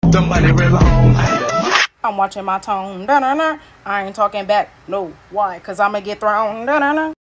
The money real long. I'm watching my tone. I ain't talking back. No. Why? Because I'm going to get thrown.